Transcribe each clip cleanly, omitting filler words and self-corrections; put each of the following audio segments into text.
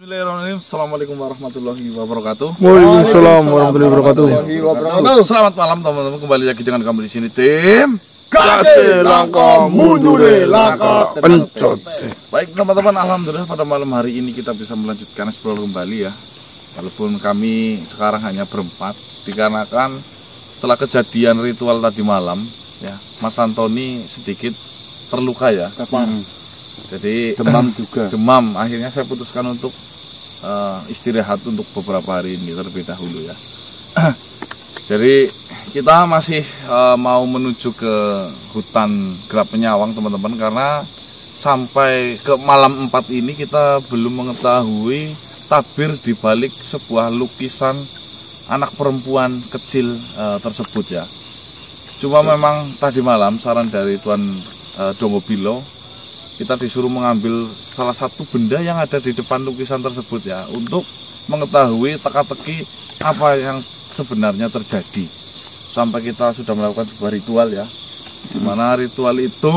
Bismillahirrahmanirrahim. Assalamualaikum warahmatullahi wabarakatuh. Waalaikumsalam warahmatullahi wabarakatuh. Selamat malam teman-teman, kembali lagi dengan kami di sini tim Kasih langkah mundure langkah pencot. Baik teman-teman, alhamdulillah pada malam hari ini kita bisa melanjutkan explore kembali ya. Walaupun kami sekarang hanya berempat, dikarenakan setelah kejadian ritual tadi malam ya, Mas Antoni sedikit terluka ya. Jadi demam juga. Demam, akhirnya saya putuskan untuk istirahat untuk beberapa hari ini terlebih dahulu ya. Jadi kita masih mau menuju ke hutan Gerap Penyawang teman-teman, karena sampai ke malam 4 ini kita belum mengetahui tabir di balik sebuah lukisan anak perempuan kecil tersebut ya. Cuma memang tadi malam saran dari Tuan Dongobilo, kita disuruh mengambil salah satu benda yang ada di depan lukisan tersebut ya, untuk mengetahui teka-teki apa yang sebenarnya terjadi. Sampai kita sudah melakukan sebuah ritual ya, dimana ritual itu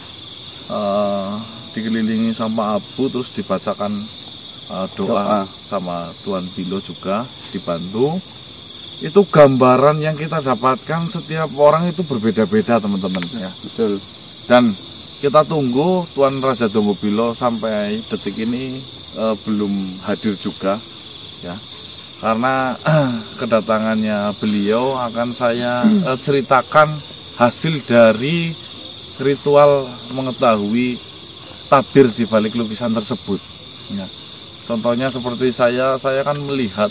dikelilingi sama abu, terus dibacakan doa sama Tuan Bilo juga dibantu. Itu gambaran yang kita dapatkan setiap orang itu berbeda-beda teman-teman ya. Betul. Dan kita tunggu Tuan Raja Dongobilo sampai detik ini belum hadir juga ya, karena kedatangannya beliau akan saya ceritakan hasil dari ritual mengetahui tabir di balik lukisan tersebut ya. Contohnya seperti saya kan melihat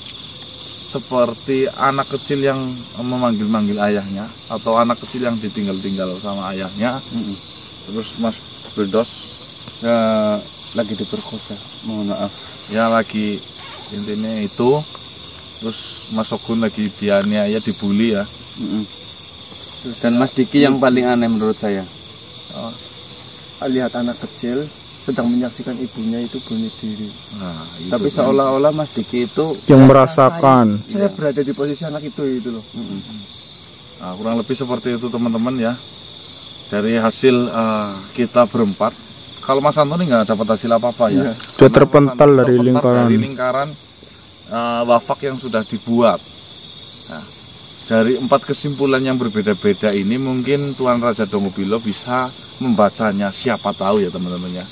seperti anak kecil yang memanggil-manggil ayahnya, atau anak kecil yang ditinggal-tinggal sama ayahnya. Terus Mas Bedos ya, lagi diperkosa, mohon maaf ya, lagi intinya itu. Terus Mas Ogun lagi dianiaya, dibully ya. Dan Mas Diki yang paling aneh menurut saya, Lihat anak kecil sedang menyaksikan ibunya itu bunuh diri. Nah, itu tapi kan seolah-olah Mas Diki itu Yang merasakan. Saya berada di posisi anak itu loh. Nah, kurang lebih seperti itu teman-teman ya. Dari hasil kita berempat, kalau Mas Antoni nggak dapat hasil apa-apa ya. Dia terpental dari lingkaran wafak yang sudah dibuat. Nah, dari 4 kesimpulan yang berbeda-beda ini mungkin Tuan Raja Dongobilo bisa membacanya, siapa tahu ya teman-teman ya.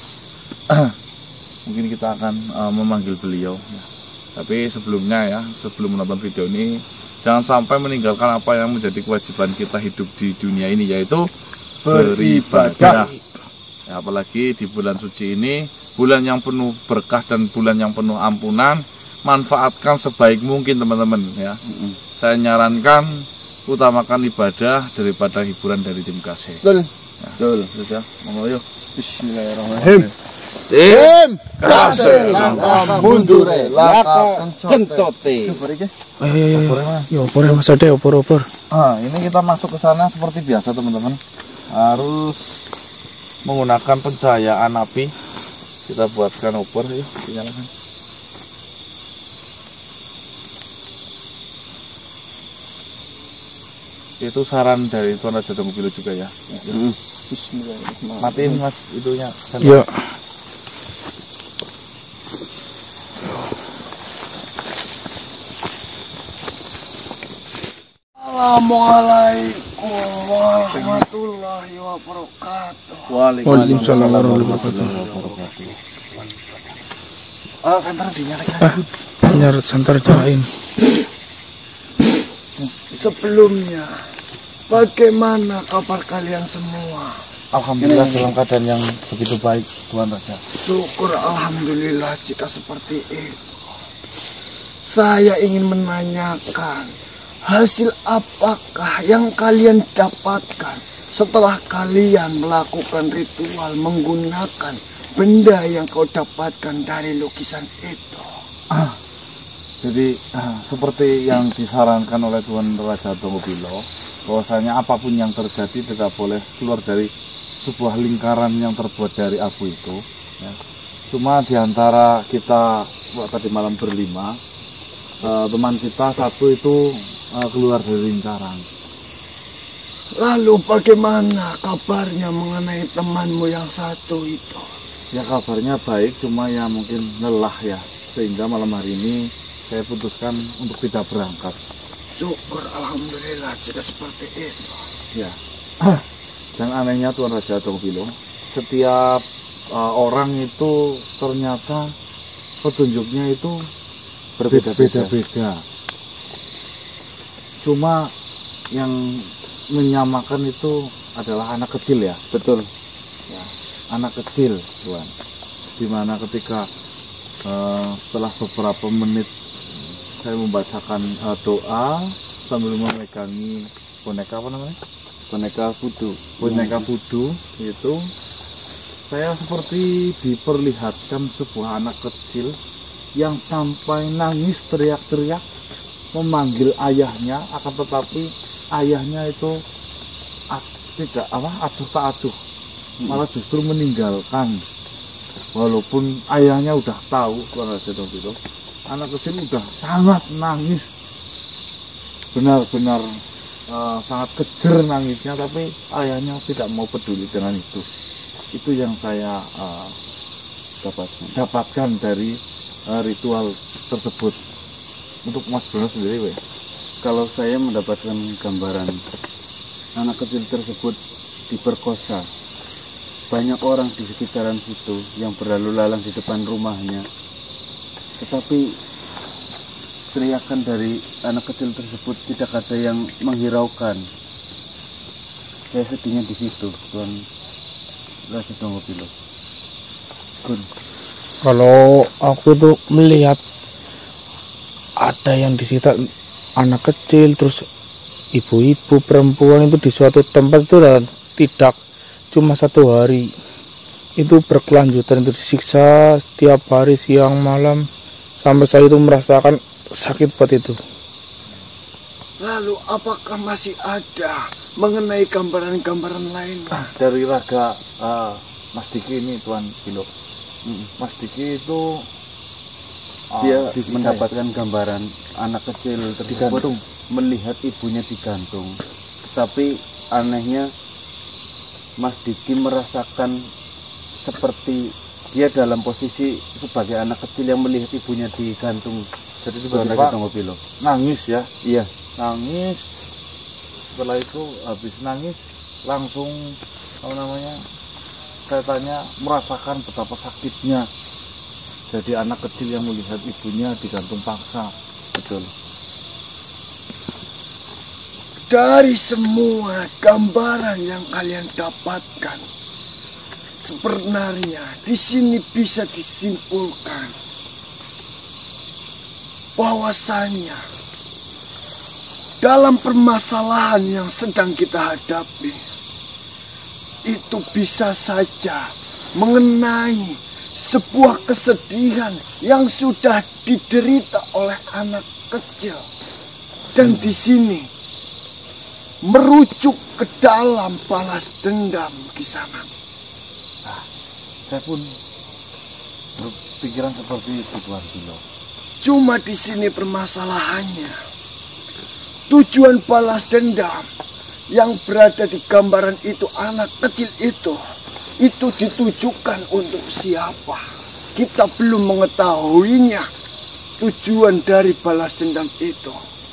Mungkin kita akan memanggil beliau ya. Tapi sebelumnya ya, sebelum menonton video ini, jangan sampai meninggalkan apa yang menjadi kewajiban kita hidup di dunia ini, yaitu beribadah ya, apalagi di bulan suci ini, bulan yang penuh berkah dan bulan yang penuh ampunan. Manfaatkan sebaik mungkin teman-teman ya. Saya nyarankan utamakan ibadah daripada hiburan dari tim kasih. Betul. Ya, betul ya. Monggo yuk. Bismillahirrahmanirrahim. Tim kasih langkah mundure langkah centote. Ya opor Mas Ade, opor. Ini kita masuk ke sana seperti biasa teman-teman. Harus menggunakan pencahayaan api. Kita buatkan opor ya, dinyalakan. Itu saran dari Tuan Raja Dongobilo juga ya. Bismillahirrahmanirrahim. Matiin Mas itunya. Ya. Assalamualaikum warahmatullahi wabarakatuh. Waalaikumsalam warahmatullahi wabarakatuh. Santar dinyalakan. Nyar santar nyalain. Sebelumnya, bagaimana kabar kalian semua? Alhamdulillah dalam keadaan yang begitu baik Tuan Raja. Syukur alhamdulillah jika seperti itu. Saya ingin menanyakan, hasil apakah yang kalian dapatkan setelah kalian melakukan ritual menggunakan benda yang kau dapatkan dari lukisan itu? Jadi seperti yang disarankan oleh Tuan Raja Dongobilo, bahwasanya apapun yang terjadi tidak boleh keluar dari sebuah lingkaran yang terbuat dari abu itu ya. Cuma diantara kita tadi malam berlima, teman kita satu itu keluar dari lingkaran. Lalu bagaimana kabarnya mengenai temanmu yang satu itu? Ya kabarnya baik, cuma ya mungkin lelah ya. sehingga malam hari ini saya putuskan untuk tidak berangkat. Syukur alhamdulillah jika seperti itu. Ya. Dan anehnya Tuan Raja Dongbilo, setiap orang itu ternyata petunjuknya itu berbeda-beda. Cuma yang menyamakan itu adalah anak kecil ya. Betul. Ya, anak kecil, Tuan. Dimana ketika setelah beberapa menit saya membacakan doa sambil memegangi boneka apa namanya? Boneka voodoo. Boneka voodoo itu, saya seperti diperlihatkan sebuah anak kecil yang sampai nangis teriak-teriak memanggil ayahnya, akan tetapi ayahnya itu tidak acuh tak acuh, malah justru meninggalkan. Walaupun ayahnya udah tahu, Tuan Raja Dongbilo, anak kecil udah sangat nangis, benar-benar sangat kejer nangisnya, tapi ayahnya tidak mau peduli dengan itu. Itu yang saya dapatkan dari ritual tersebut. Untuk Mas Bruno sendiri, Kalau saya mendapatkan gambaran anak kecil tersebut diperkosa, banyak orang di sekitaran situ yang berlalu lalang di depan rumahnya, tetapi teriakan dari anak kecil tersebut tidak ada yang menghiraukan. Saya sedihnya di situ, Tuan Raja Dongbilo. Kalau aku tuh melihat ada yang disita anak kecil, terus ibu-ibu, perempuan itu di suatu tempat itu tidak cuma 1 hari, itu berkelanjutan, itu disiksa setiap hari siang malam sampai saya itu merasakan sakit buat itu. Lalu apakah masih ada mengenai gambaran-gambaran lain? dari raga Mas Diki ini, Tuan Bilo. Mas Diki itu Dia disisai. mendapatkan gambaran anak kecil tersebut Digantung. melihat ibunya digantung. Tapi anehnya Mas Diki merasakan seperti dia dalam posisi sebagai anak kecil yang melihat ibunya digantung. Jadi itu Tuan Raja Dongbilo. Nangis ya, Iya, nangis. Setelah itu habis nangis langsung saya tanya, merasakan betapa sakitnya jadi anak kecil yang melihat ibunya digantung paksa. betul. Dari semua gambaran yang kalian dapatkan, sebenarnya di sini bisa disimpulkan bahwasanya dalam permasalahan yang sedang kita hadapi itu bisa saja mengenai sebuah kesedihan yang sudah diderita oleh anak kecil, dan di sini merujuk ke dalam balas dendam Kisanak. Saya pun berpikiran seperti itu, Tuan Bilo. Cuma di sini permasalahannya, tujuan balas dendam yang berada di gambaran itu, anak kecil itu ditujukan untuk siapa? Kita belum mengetahuinya tujuan dari balas dendam itu.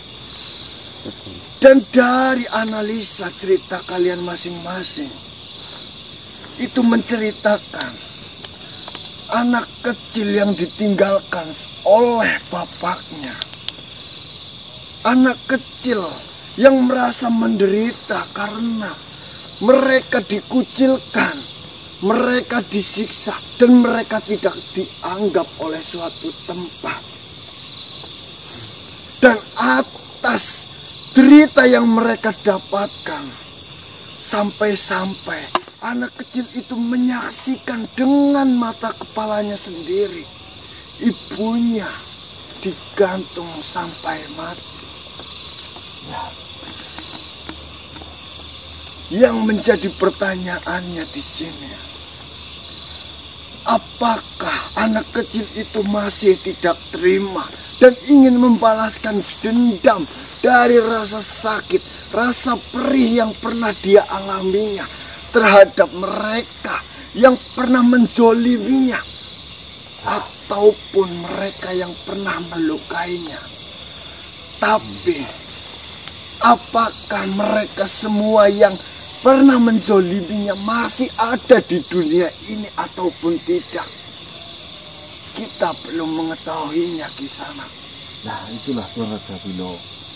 Dan dari analisa cerita kalian masing-masing, itu menceritakan anak kecil yang ditinggalkan oleh bapaknya. Anak kecil yang merasa menderita karena mereka dikucilkan, mereka disiksa, dan mereka tidak dianggap oleh suatu tempat. Dan atas derita yang mereka dapatkan, sampai-sampai anak kecil itu menyaksikan dengan mata kepalanya sendiri ibunya digantung sampai mati. Yang menjadi pertanyaannya di sini, apakah anak kecil itu masih tidak terima dan ingin membalaskan dendam dari rasa sakit, rasa perih yang pernah dia alaminya terhadap mereka yang pernah menzoliminya? ataupun mereka yang pernah melukainya. Tapi apakah mereka semua yang pernah menzoliminya masih ada di dunia ini ataupun tidak? Kita belum mengetahuinya, Kisana. Nah itulah Tuan Raja Bilo.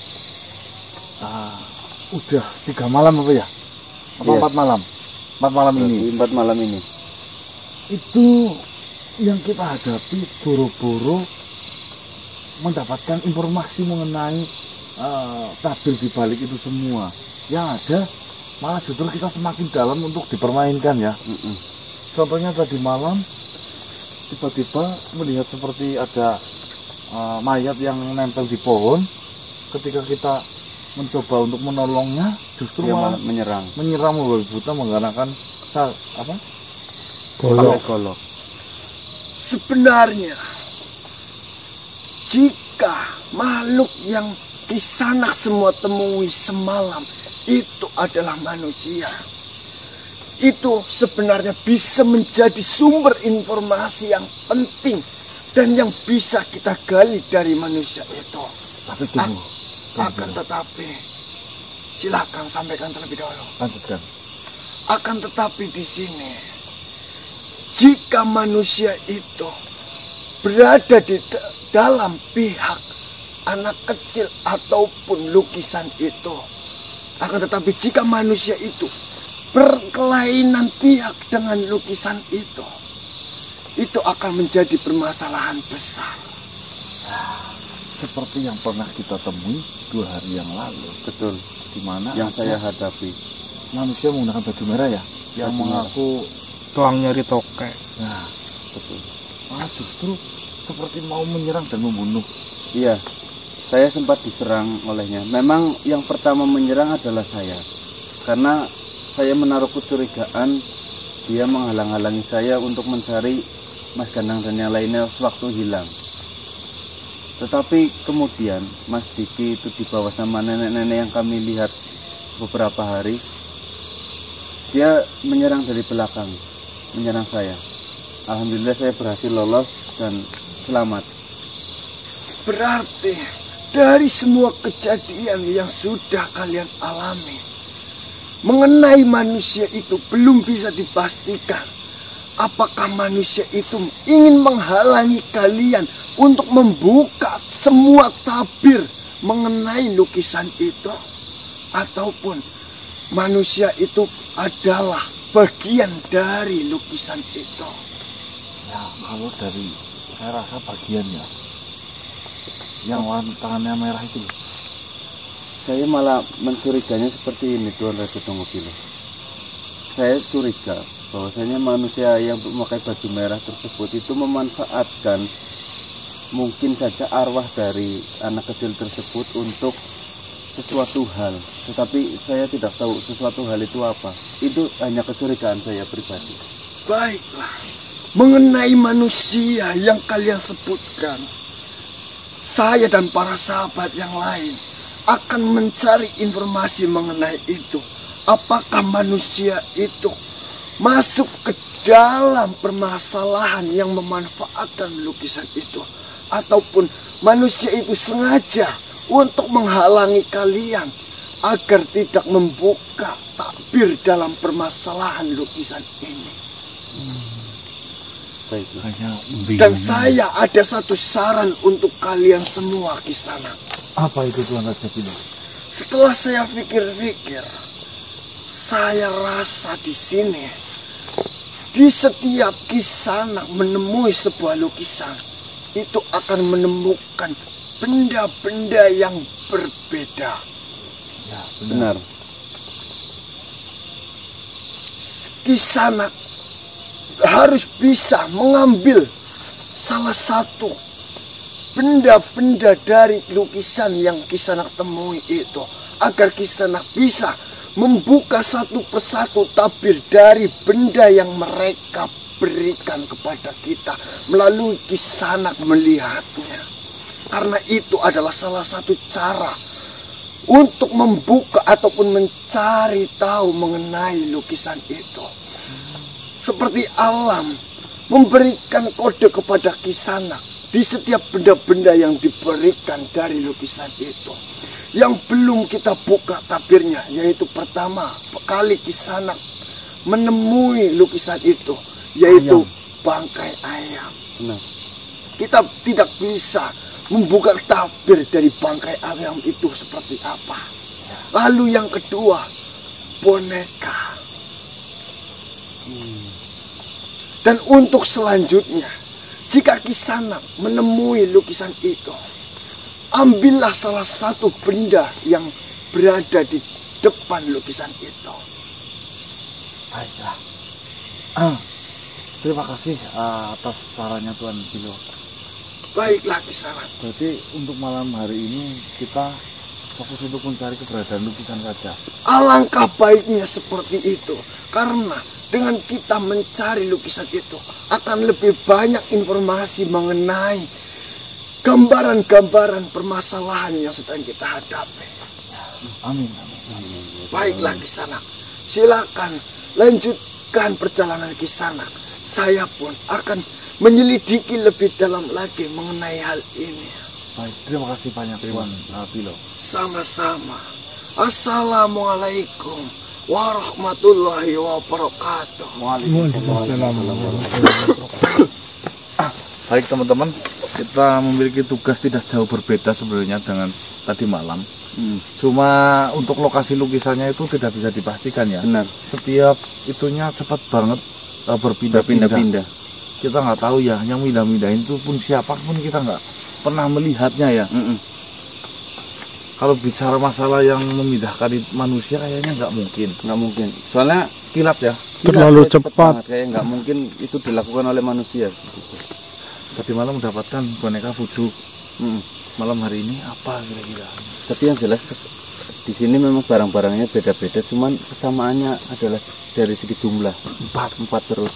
Udah 3 malam apa ya? Apa Iya. 4 malam? 4 malam ini. 4 malam ini. Itu yang kita hadapi boro-boro mendapatkan informasi mengenai tabir di balik itu semua. Yang ada malah justru kita semakin dalam untuk dipermainkan ya. Contohnya tadi malam tiba-tiba melihat seperti ada mayat yang nempel di pohon. Ketika kita mencoba untuk menolongnya, justru Dia malah menyerang. menyerang membabi buta menggunakan Golok. Sebenarnya jika makhluk yang Kisanak semua temui semalam itu adalah manusia, itu sebenarnya bisa menjadi sumber informasi yang penting dan yang bisa kita gali dari manusia itu. Tapi tunggu. Akan tetapi, silakan sampaikan terlebih dahulu. Lanjutkan. Akan tetapi di sini, jika manusia itu berada di dalam pihak anak kecil ataupun lukisan itu, akan tetapi jika manusia itu berkelainan pihak dengan lukisan itu akan menjadi permasalahan besar. Seperti yang pernah kita temui 2 hari yang lalu, Betul. di mana Yang ada saya hadapi. manusia menggunakan baju merah ya, yang Baju merah. mengaku Tuang nyari tokek. nah betul, malah justru seperti mau menyerang dan membunuh. Iya. Saya sempat diserang olehnya. Memang yang pertama menyerang adalah saya. Karena saya menaruh kecurigaan dia menghalang-halangi saya untuk mencari Mas Ganang dan yang lainnya sewaktu hilang. Tetapi kemudian Mas Diki itu dibawa sama nenek-nenek yang kami lihat beberapa hari. Dia menyerang dari belakang, menyerang saya. Alhamdulillah saya berhasil lolos dan selamat. Berarti dari semua kejadian yang sudah kalian alami mengenai manusia itu belum bisa dipastikan apakah manusia itu ingin menghalangi kalian untuk membuka semua tabir mengenai lukisan itu, ataupun manusia itu adalah bagian dari lukisan itu. Ya kalau dari saya rasa bagiannya yang tangannya merah itu loh. Saya malah mencuriganya seperti ini, Tuan Raja Tonggopilo. Saya curiga bahwasanya manusia yang memakai baju merah tersebut itu memanfaatkan mungkin saja arwah dari anak kecil tersebut untuk sesuatu hal. Tetapi saya tidak tahu sesuatu hal itu apa. Itu hanya kecurigaan saya pribadi. Baiklah, mengenai manusia yang kalian sebutkan, saya dan para sahabat yang lain akan mencari informasi mengenai itu. Apakah manusia itu masuk ke dalam permasalahan yang memanfaatkan lukisan itu, ataupun manusia itu sengaja untuk menghalangi kalian agar tidak membuka takbir dalam permasalahan lukisan ini. Baiklah. Dan saya ada satu saran untuk kalian semua, Kisanak. Apa itu Tuan Raja Bilo? Setelah saya pikir-pikir, saya rasa di sini, di setiap Kisanak menemui sebuah lukisan, itu akan menemukan benda-benda yang berbeda. Ya Benar. Kisanak harus bisa mengambil salah satu benda-benda dari lukisan yang Kisanak temui itu, agar Kisanak bisa membuka satu persatu tabir dari benda yang mereka berikan kepada kita melalui Kisanak melihatnya. Karena itu adalah salah satu cara untuk membuka ataupun mencari tahu mengenai lukisan itu. Seperti alam memberikan kode kepada Kisanak di setiap benda-benda yang diberikan dari lukisan itu. Yang belum kita buka tabirnya, yaitu pertama kali Kisanak menemui lukisan itu, yaitu bangkai ayam. Benar. Kita tidak bisa membuka tabir dari bangkai ayam itu seperti apa. Lalu yang kedua, boneka. Dan untuk selanjutnya, jika Kisanak menemui lukisan itu, ambillah salah satu benda yang berada di depan lukisan itu. Baiklah. Terima kasih atas sarannya Tuan Bilo. Baiklah Kisanak. Berarti untuk malam hari ini kita fokus untuk mencari keberadaan lukisan saja. Alangkah baiknya seperti itu, karena dengan kita mencari lukisan itu akan lebih banyak informasi mengenai gambaran-gambaran permasalahan yang sedang kita hadapi. Amin. Baiklah Kisanak, silakan lanjutkan perjalanan Kisanak. Saya pun akan menyelidiki lebih dalam lagi mengenai hal ini. Baik, terima kasih banyak Tuan Bilo. Sama-sama. Assalamualaikum warahmatullahi wabarakatuh. Waalaikumsalam. Baik teman-teman, kita memiliki tugas tidak jauh berbeda sebenarnya dengan tadi malam. Cuma untuk lokasi lukisannya itu tidak bisa dipastikan ya. Benar. Setiap itunya cepat banget berpindah-pindah. Kita nggak tahu ya, yang pindah-pindahin itu pun siapapun kita nggak pernah melihatnya ya. Kalau bicara masalah yang memindahkan manusia kayaknya nggak mungkin. Soalnya Kilat ya. Terlalu cepet cepat. banget, kayak nggak mungkin itu dilakukan oleh manusia. Tadi malam mendapatkan boneka Fuju. Malam hari ini apa kira-kira? Tapi yang jelas di sini memang barang-barangnya beda-beda, cuman kesamaannya adalah dari segi jumlah empat terus.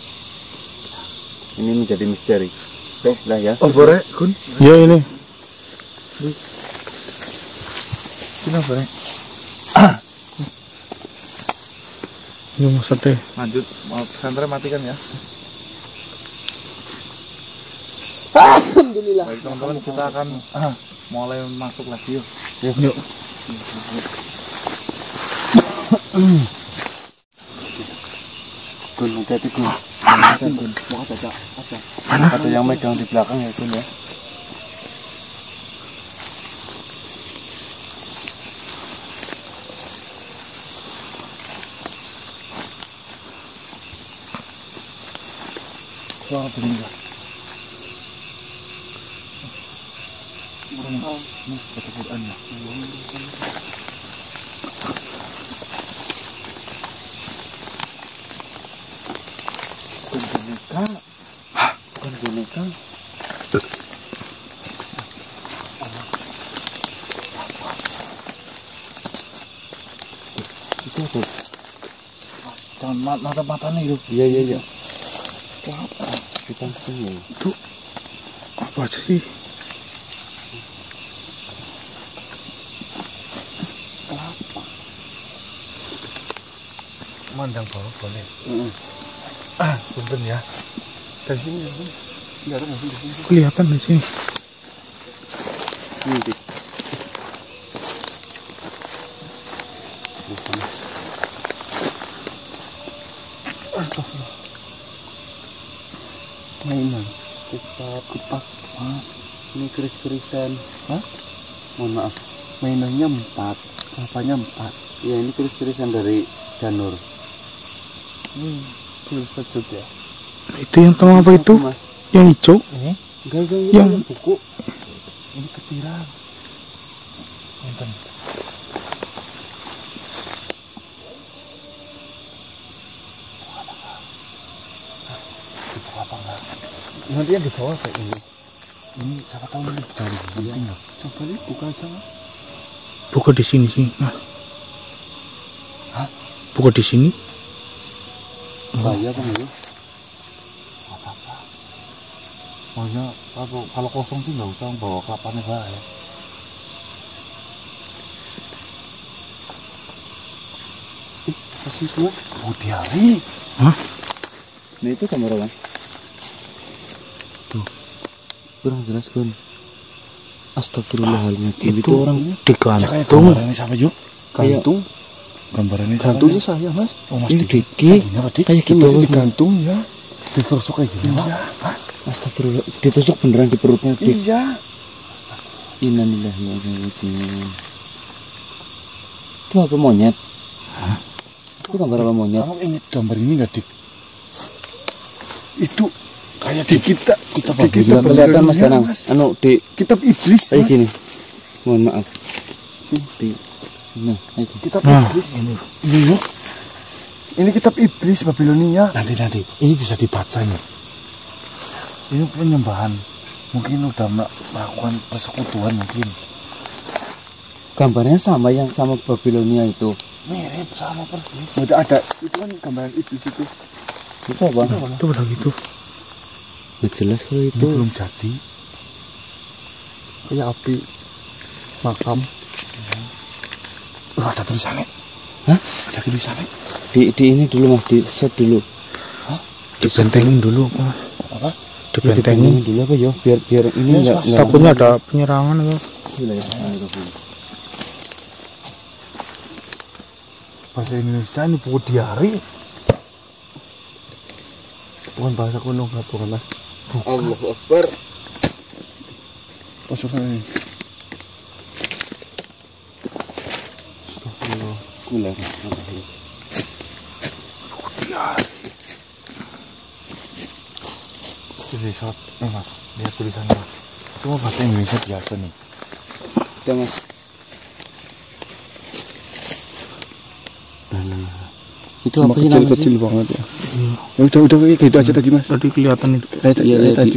Ini menjadi misteri. Oke lah ya. Oh boleh, Gun? Ya ini. Kenapa boleh? Ini maksudnya. Lanjut, mau pesantren matikan ya. Alhamdulillah. Baik teman-teman, kita akan mulai masuk lagi yuk. Yuk. Gun, hati-hati Gun. Mau ada yang megang di belakang ya Gun ya. Suara bunyi. Baca Quran ya. Bukan boneka. Itu apa? Jangan mata-matanya itu. Iya. Apa? Kita sini. Itu apa aja sih? Mandang bawah boleh. Punten ya. Dari sini ya Gun. Kelihatan nggak sih di sini? Kelihatan di sini. Ini Dik. Astagfirullah. Mainan. Kupak. Ini keris-kerisan. Mohon maaf. Mainannya 4. Apanya 4? Ya ini keris-kerisan dari Janur. Keris sejut ya. Itu yang tengah apa itu? Mas. Yang hijau? Enggak, Yang- buku. Ini ketiran. Punten. Nanti yang di bawah kayak ini. Ini siapa tahu ini dari penting loh. Coba lihat buka aja Mas. Buka di sini sih, Mas. Buka di sini. Bahaya kan ya? Apa-apa. Makanya kalau kosong sih nggak usah bawa kelapanya bahaya. Kasih itu Mas. Budi Hari. Hah? Nah itu kamera Mas. kurang jelas Gun. Astagfirullahaladzim, itu orang digantung. Gambarannya siapa yuk? gantung. Gambarannya siapa? Gantungnya saya mas. Oh mas Ini Diki. Diki. Kayak gitu. Masih digantung ya. Ditusuk kayak gini. Iya. Astagfirullah, ditusuk beneran di perutnya Dik. Iya. Innalillahi wa inna ilaihi raji'un. Itu apa monyet? Itu gambar apa monyet? Kamu ingat gambar ini nggak Dik? Itu Kayak di kita di kita Kelihatan Mas Babilonia, Danang. Mas. Anu di Kitab iblis kayak mas. gini. Mohon maaf. Di nah, kayak gini. Kitab Nah, iblis. Ini yuk. Ini kitab iblis Babilonia. Nanti ini bisa dibaca nih. Ini penyembahan. Mungkin udah melakukan persekutuan mungkin. Gambarnya sama yang sama Babilonia itu. Mirip sama persis. Ada itu kan gambaran iblis itu. Itu apa? Itu udah gitu. Gak jelas kalau Ini itu. belum jadi. Kayak api makam. Oh, ada tulisannya. Hah? Ada tulisannya. Di ini dulu Mas, di set dulu. Dibentengin dulu Mas. Apa? Dibentengin. Dulu apa ya? Biar ini enggak Takutnya ada penyerangan itu. Bahasa Indonesia ini buku diari. Bukan bahasa kuno bukan mas. Allahu Akbar. Pasukan ini. Bismillahirrahmanirrahim. Ini shot. Mas, lihat tulisannya. Cuma bahasa Indonesia biasa nih. Ya Mas. Itu apa sih namanya? Kecil banget ya. Ya udah kayak gitu aja tadi mas. Tadi kelihatan itu. Kayak Iya, kayak tadi.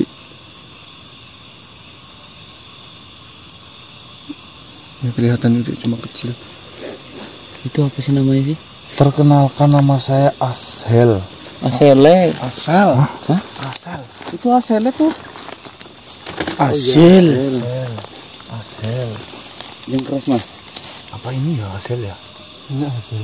Ya, kelihatan itu cuma kecil. Itu apa sih namanya sih? Perkenalkan, nama saya Ashel. Asele. Ashel. Hah? Itu asele tuh. Hasil. Ashel. Yang keras Mas. Apa ini ya Ashel ya? Enggak hasil.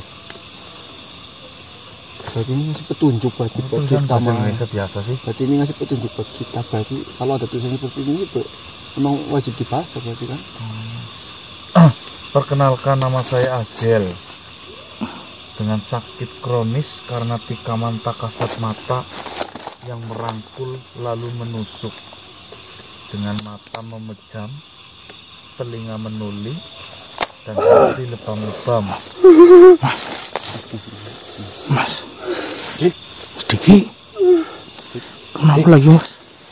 Berarti ini ngasih petunjuk buat Tulisan kita bahasa mas. Indonesia biasa sih. Berarti ini ngasih petunjuk buat kita. Berarti kalau ada tulisan seperti ini itu memang wajib dibaca berarti kan? Perkenalkan, nama saya Ashel. Dengan sakit kronis karena tikaman tak kasat mata yang merangkul lalu menusuk. Dengan mata memejam, telinga menuli, dan hati lebam-lebam. Mas. Mas Diki. Kenapa lagi Mas?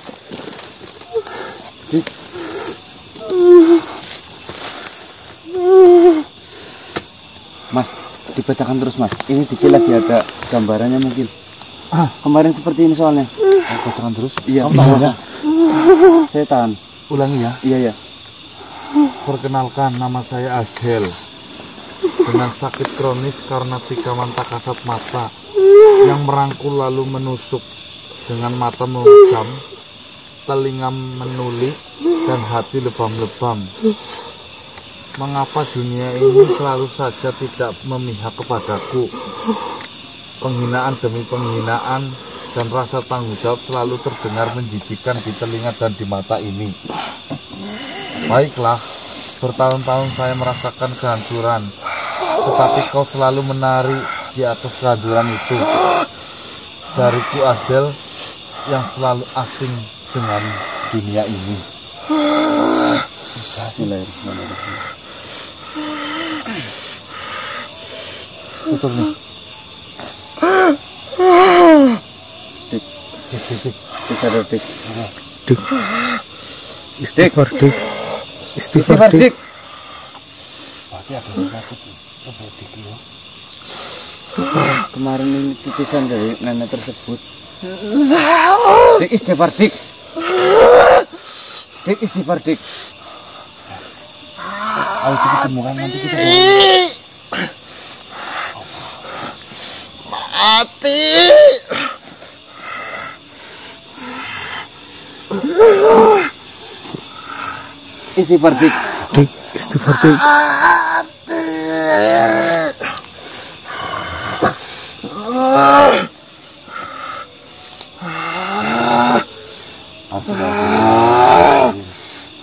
Mas, dibacakan terus Mas. Ini dikit lagi ada gambarannya mungkin. Kemarin seperti ini soalnya. Bacakan terus. Iya. Kamu tahan ya? Saya tahan. Ulangi ya. Iya ya. Perkenalkan, nama saya Ashel. Dengan sakit kronis karena tikaman tak kasat mata yang merangkul lalu menusuk. Dengan mata memejam, telinga menuli, dan hati lebam-lebam. Mengapa dunia ini selalu saja tidak memihak kepadaku? Penghinaan demi penghinaan dan rasa tanggung jawab selalu terdengar menjijikan di telinga dan di mata ini. Baiklah, bertahun-tahun saya merasakan kehancuran, tetapi kau selalu menari di atas kehancuran itu. Dariku Ashel yang selalu asing dengan dunia ini. Bismillahirrahmanirrahim. Tutup nih. Dik. Sadar Dik. Dik. Istighfar Dik. Istighfar Dik. Berarti ada sesuatu di tubuh Dik ya. Kemarin ini titisan dari nenek tersebut. Dik istighfar Dik. Dik istighfar Dik. Ayo cepet sembuhkan, nanti kita Mati. Istighfar Dik. Dik. Istighfar Dik.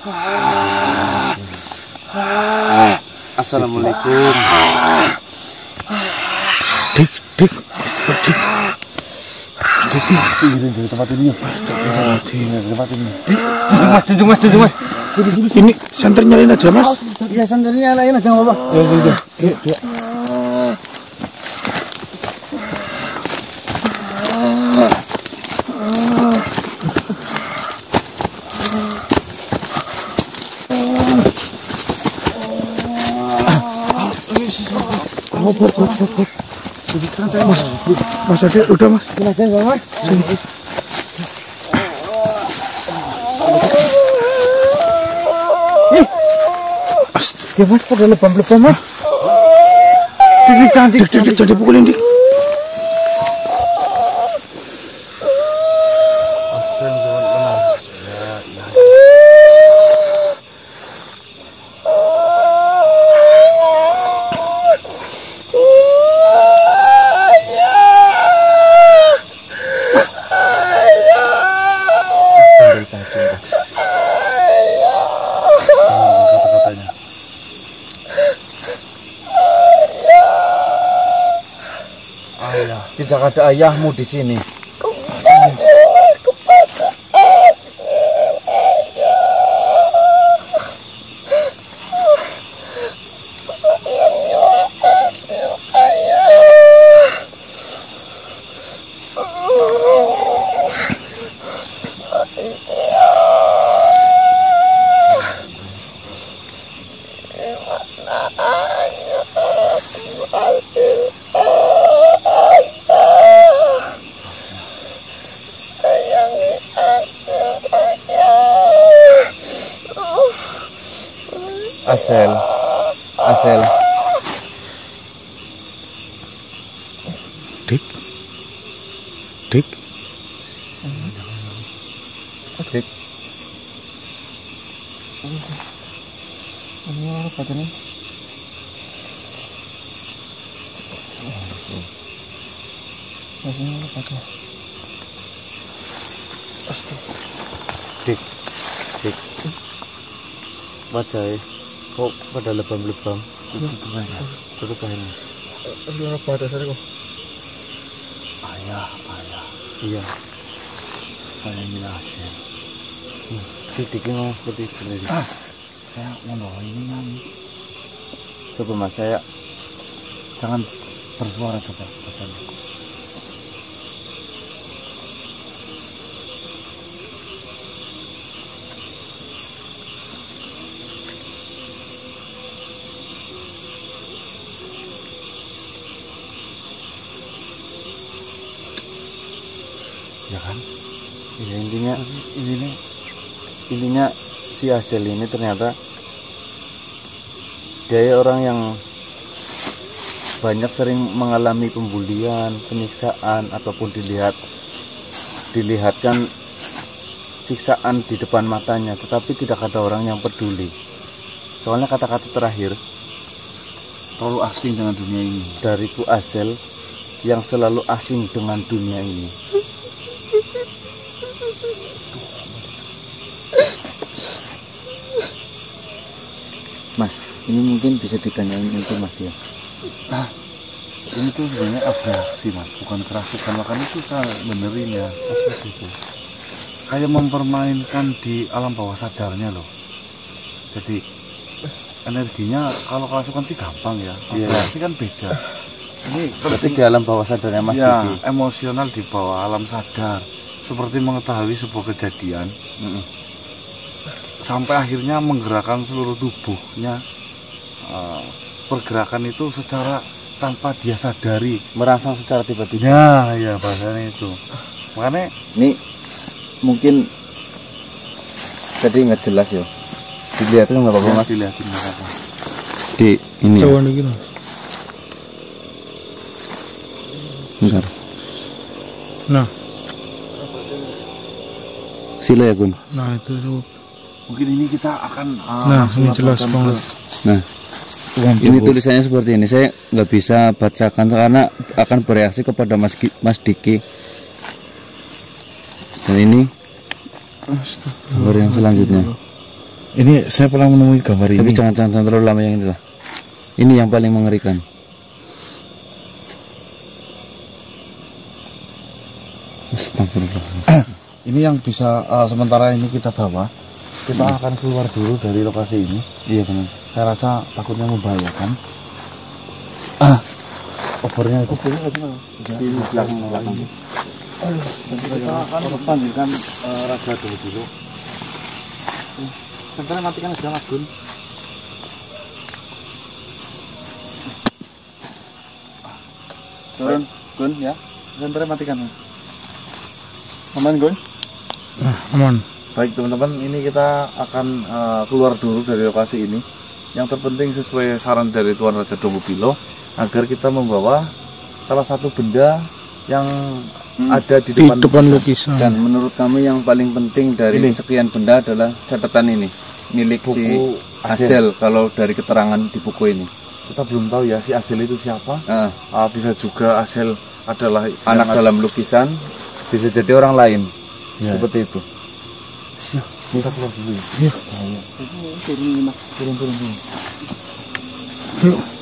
Assalamualaikum. Dik. Pinggirin dari tempat ini. Dari tempat ini. Tunjuk mas. Ini senter nyalain aja mas. Iya sandarnya lain aja nggak apa-apa. Ya. Mas Ade, udah mas. Ya mas, pada lebam-lebam mas. Dik cantik. Jangan dipukulin dik. Tidak ada ayahmu di sini. Asel. Dik. Ini apa tadi? Dik. Wajahnya kok pada lebam-lebam. Tutup aja. Lu apa dasar kok? Ayah. Iya. Saya ingin Asyik. Dikit ngomong seperti itu. Saya membawa ini nyanyi. Coba mas, saya Jangan bersuara coba. Ya kan? ya, intinya si Asel ini ternyata dia orang yang banyak sering mengalami pembulian, penyiksaan, ataupun dilihatkan siksaan di depan matanya, tetapi tidak ada orang yang peduli. Soalnya kata-kata terakhir Terlalu asing dengan dunia ini. dari Bu Asel yang selalu asing dengan dunia ini. Mas, ini mungkin bisa ditanyain itu mas ya. Ini tuh sebenarnya abraksi mas, bukan kerasukan. Makanya susah benerin ya. Kayak mempermainkan di alam bawah sadarnya loh. Jadi energinya kalau kerasukan sih gampang ya. Abraksi kan beda. Ini Berarti di alam bawah sadarnya Mas ya, Diki. emosional di bawah alam sadar. Seperti mengetahui sebuah kejadian. Sampai akhirnya menggerakkan seluruh tubuhnya. Pergerakan itu secara tanpa dia sadari. Merangsang secara tiba-tiba. Ya bahasanya itu. Makanya Ini mungkin tadi nggak jelas ya. Dilihatin nggak apa-apa mas. dilihatin nggak apa-apa. Di ini. Coba nih gitu. Bentar. Nah, Sila ya Gun. nah itu tuh. Mungkin ini kita akan Nah, ini jelas banget. Nah, ini tulisannya seperti ini. Saya nggak bisa bacakan karena akan bereaksi kepada Mas Diki. Dan ini gambar yang selanjutnya. Ini saya pernah menemui gambar Tapi ini. jangan terlalu lama yang inilah. Ini yang paling mengerikan. Astagfirullah. Ini yang bisa sementara ini kita bawa. Kita akan keluar dulu dari lokasi ini. Iya benar. Saya rasa takutnya membahayakan. Obornya itu. Di belakang. Kita akan panggilkan Raja dulu. Sebentar matikan aja Mas Gun. Turun, Gun ya. Sebentar matikan. Aman, Gun? Aman. Baik teman-teman, ini kita akan keluar dulu dari lokasi ini. Yang terpenting sesuai saran dari Tuan Raja Domobilo, agar kita membawa salah satu benda yang ada di Di depan depan lukisan. lukisan. Dan menurut kami yang paling penting dari Ini. sekian benda adalah catatan ini. Milik si Buku Asel kalau dari keterangan di buku ini. Kita belum tahu ya si Asel itu siapa. Bisa juga Asel adalah Anak yang dalam lukisan, bisa jadi orang lain. Ya. Seperti itu. Kita keluar dulu ya. Iya. Turun.